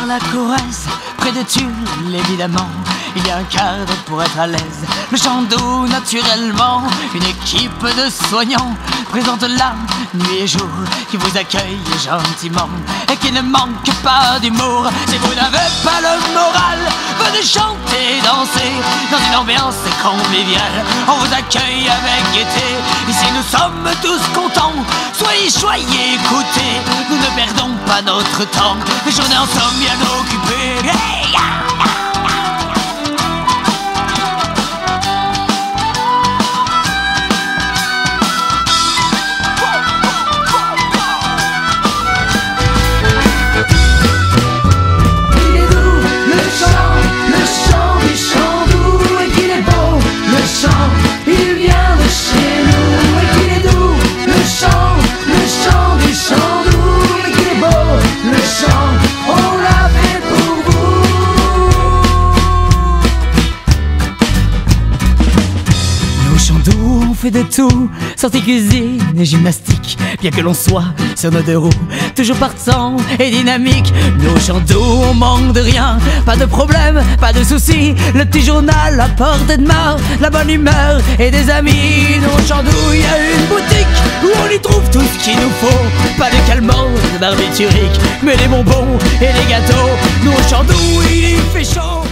la Corrèze, près de Tulle, évidemment, il y a un cadre pour être à l'aise. Le Chandou, naturellement, une équipe de soignants présente là, nuit et jour, qui vous accueille gentiment et qui ne manque pas d'humour. Si vous n'avez pas le moral, venez chanter, danser dans une ambiance conviviale. On vous accueille avec gaieté, ici nous sommes tous contents. Soyez choyés, écoutez, nous ne perdons pas notre temps. Les journées en sommes bien occupées. Hey, on fait de tout, sortie cuisine et gymnastique. Bien que l'on soit sur nos deux roues, toujours partant et dynamique. Nos Chandous, on manque de rien, pas de problème, pas de soucis. Le petit journal à portée de main, la bonne humeur et des amis. Nos Chandous, il y a une boutique où on y trouve tout ce qu'il nous faut. Pas de calmants, de barbiturique, mais les bonbons et les gâteaux. Nos Chandous, il y fait chaud.